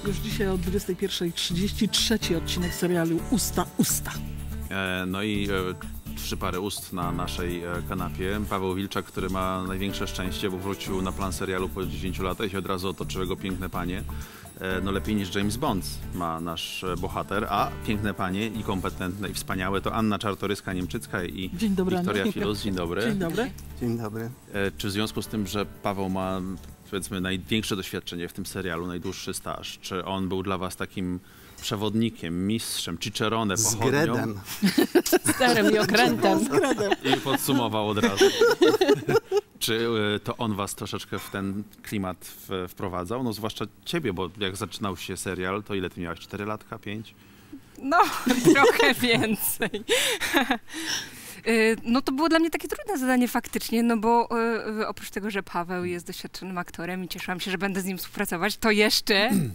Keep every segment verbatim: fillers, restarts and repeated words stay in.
Już dzisiaj o dwudziestej pierwszej trzydzieści trzeci odcinek serialu Usta Usta. E, no i e, trzy pary ust na naszej e, kanapie. Paweł Wilczak, który ma największe szczęście, bo wrócił na plan serialu po dziesięciu latach i od razu otoczyły go piękne panie. E, no lepiej niż James Bond ma nasz e, bohater, a piękne panie i kompetentne i wspaniałe to Anna Czartoryska-Niemczycka i Dzień dobry, Wiktoria Anna. Filus. Dzień dobry. Dzień dobry. Dzień dobry. E, czy w związku z tym, że Paweł ma, powiedzmy, największe doświadczenie w tym serialu, najdłuższy staż, czy on był dla was takim przewodnikiem, mistrzem, cicerone, pochodnią? Z Gredem. Sterem i okrętem. I podsumował od razu. Czy y, to on was troszeczkę w ten klimat w, wprowadzał? No zwłaszcza ciebie, bo jak zaczynał się serial, to ile ty miałaś? Cztery latka? Pięć? No, trochę więcej. No to było dla mnie takie trudne zadanie faktycznie, no bo y, oprócz tego, że Paweł jest doświadczonym aktorem i cieszyłam się, że będę z nim współpracować, to jeszcze y,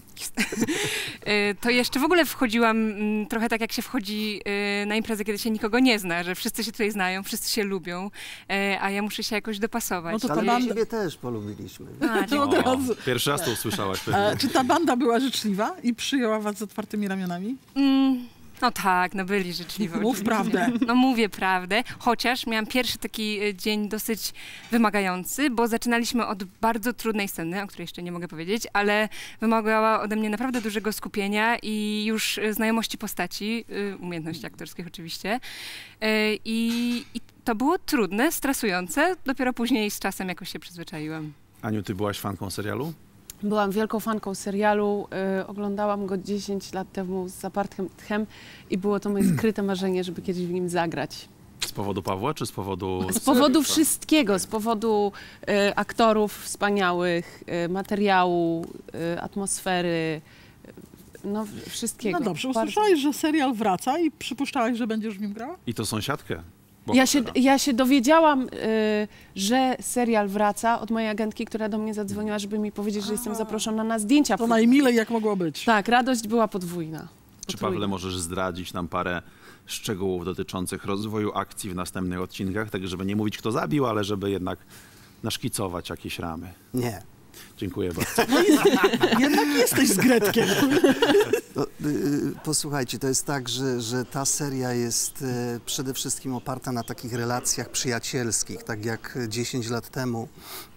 to jeszcze w ogóle wchodziłam y, trochę tak, jak się wchodzi y, na imprezę, kiedy się nikogo nie zna, że wszyscy się tutaj znają, wszyscy się lubią, y, a ja muszę się jakoś dopasować. No to ta Ale banda... ciebie też polubiliśmy. A, To od razu. Pierwszy raz to usłyszałaś A, pewnie. czy ta banda była życzliwa i przyjęła was z otwartymi ramionami? mm, no tak, no byli życzliwi. Mów oczywiście. prawdę. No mówię prawdę, chociaż miałam pierwszy taki e, dzień dosyć wymagający, bo zaczynaliśmy od bardzo trudnej sceny, o której jeszcze nie mogę powiedzieć, ale wymagała ode mnie naprawdę dużego skupienia i już e, znajomości postaci, e, umiejętności aktorskich oczywiście. E, i, I to było trudne, stresujące, dopiero później z czasem jakoś się przyzwyczaiłam. Aniu, ty byłaś fanką serialu? Byłam wielką fanką serialu, y, oglądałam go dziesięć lat temu z zapartym tchem i było to moje skryte marzenie, żeby kiedyś w nim zagrać. Z powodu Pawła, czy z powodu... Z powodu wszystkiego, z powodu y, aktorów wspaniałych, y, materiału, y, atmosfery, y, no wszystkiego. No dobrze, Bardzo. usłyszałeś, że serial wraca i przypuszczałaś, że będziesz w nim grała? I to sąsiadkę. Ja się, bohatera. ja się dowiedziałam, y, że serial wraca od mojej agentki, która do mnie zadzwoniła, żeby mi powiedzieć, że jestem zaproszona na zdjęcia. To najmilej jak mogło być. Tak, radość była podwójna. Czy Potrójna. Pawle możesz zdradzić nam parę szczegółów dotyczących rozwoju akcji w następnych odcinkach, tak żeby nie mówić kto zabił, ale żeby jednak naszkicować jakieś ramy. Nie. Dziękuję bardzo. Jednak jesteś z Gretkiem. No, y, posłuchajcie, to jest tak, że, że ta seria jest y, przede wszystkim oparta na takich relacjach przyjacielskich, tak jak dziesięć lat temu.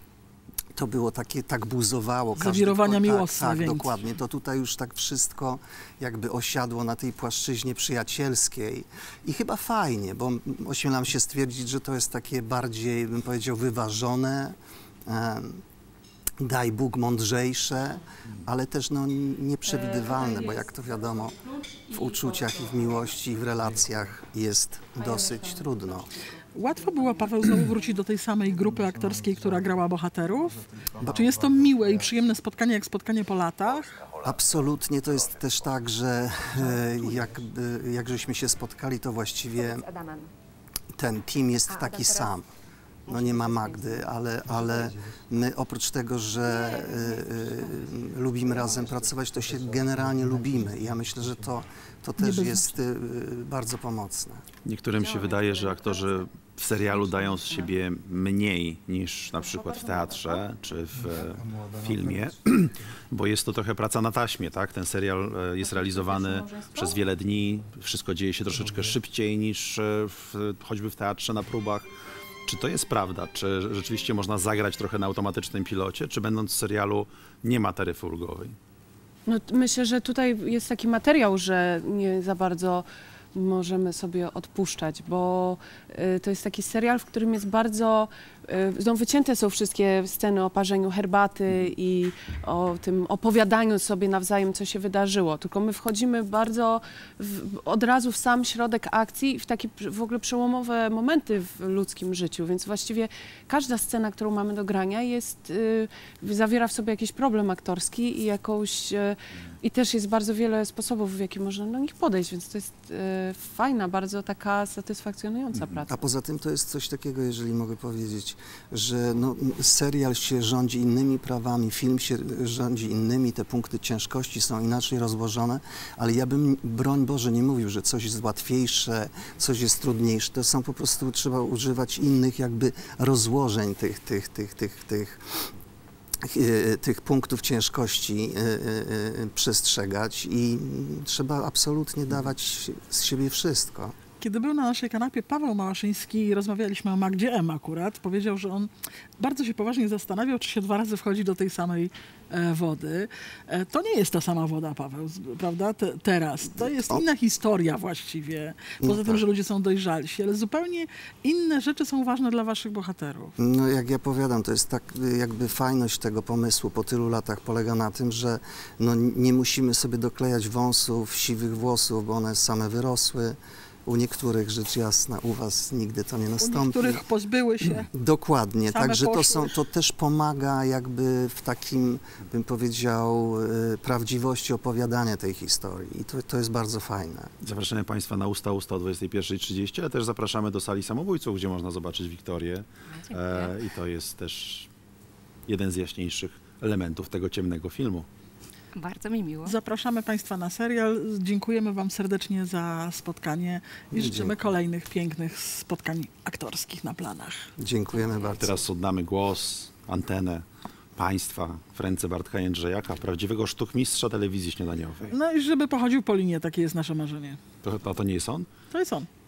To było takie, tak buzowało. każdy- Zawirowania tak, miłosne Tak, więc. dokładnie. To tutaj już tak wszystko jakby osiadło na tej płaszczyźnie przyjacielskiej. I chyba fajnie, bo ośmielam się stwierdzić, że to jest takie bardziej, bym powiedział, wyważone, em, daj Bóg mądrzejsze, ale też no, nieprzewidywalne, bo jak to wiadomo, w uczuciach i w miłości i w relacjach jest dosyć trudno. Łatwo było, Paweł, znowu wrócić do tej samej grupy aktorskiej, która grała bohaterów? Czy jest to miłe i przyjemne spotkanie, jak spotkanie po latach? Absolutnie to jest też tak, że e, jakby, jak żeśmy się spotkali, to właściwie ten team jest taki sam. No nie ma Magdy, ale, ale my oprócz tego, że y, y, lubimy razem pracować, to się generalnie lubimy. I ja myślę, że to, to też jest y, bardzo pomocne. Niektórym się wydaje, że aktorzy w serialu dają z siebie mniej niż na przykład w teatrze czy w e, filmie, bo jest to trochę praca na taśmie, tak? Ten serial e, jest realizowany przez wiele dni, wszystko dzieje się troszeczkę szybciej niż e, w, choćby w teatrze na próbach. Czy to jest prawda? Czy rzeczywiście można zagrać trochę na automatycznym pilocie, czy będąc w serialu nie ma taryfy ulgowej? No, t- myślę, że tutaj jest taki materiał, że nie za bardzo możemy sobie odpuszczać, bo y, to jest taki serial, w którym jest bardzo, y, no, wycięte są wszystkie sceny o parzeniu herbaty i o tym opowiadaniu sobie nawzajem, co się wydarzyło. Tylko my wchodzimy bardzo w, od razu w sam środek akcji i w takie pr- w ogóle przełomowe momenty w ludzkim życiu, więc właściwie każda scena, którą mamy do grania jest, y, zawiera w sobie jakiś problem aktorski i jakąś y, i też jest bardzo wiele sposobów, w jaki można do nich podejść, więc to jest e, fajna, bardzo taka satysfakcjonująca praca. A poza tym to jest coś takiego, jeżeli mogę powiedzieć, że no, serial się rządzi innymi prawami, film się rządzi innymi, te punkty ciężkości są inaczej rozłożone, ale ja bym, broń Boże, nie mówił, że coś jest łatwiejsze, coś jest trudniejsze. To są po prostu, trzeba używać innych jakby rozłożeń tych, tych, tych, tych, tych y, tych punktów ciężkości y, y, y, przestrzegać i trzeba absolutnie dawać z siebie wszystko. Kiedy był na naszej kanapie Paweł Małaszyński i rozmawialiśmy o Magdzie M akurat, powiedział, że on bardzo się poważnie zastanawiał, czy się dwa razy wchodzi do tej samej e, wody. E, to nie jest ta sama woda, Paweł, z- prawda? Te, teraz. To jest O. inna historia właściwie. Poza No tym, tak. że ludzie są dojrzalsi, ale zupełnie inne rzeczy są ważne dla waszych bohaterów. No jak ja powiadam, to jest tak y, jakby fajność tego pomysłu po tylu latach polega na tym, że no, nie musimy sobie doklejać wąsów, siwych włosów, bo one same wyrosły. U niektórych, rzecz jasna, u was nigdy to nie U nastąpi. niektórych pozbyły się. Dokładnie, Same także to, poszły. są, to też pomaga jakby w takim, bym powiedział, y, prawdziwości opowiadania tej historii i to, to jest bardzo fajne. Zapraszamy Państwa na Usta Usta o dwudziestej pierwszej trzydzieści, ale też zapraszamy do sali samobójców, gdzie można zobaczyć Wiktorię. E, I to jest też jeden z jaśniejszych elementów tego ciemnego filmu. Bardzo mi miło. Zapraszamy Państwa na serial. Dziękujemy Wam serdecznie za spotkanie i życzymy Dziękuję. kolejnych pięknych spotkań aktorskich na planach. Dziękujemy bardzo. Teraz oddamy głos, antenę Państwa w ręce Bartka Jędrzejaka, prawdziwego sztukmistrza telewizji śniadaniowej. No i żeby pochodził po linie, takie jest nasze marzenie. To, to, to nie jest on? To jest on.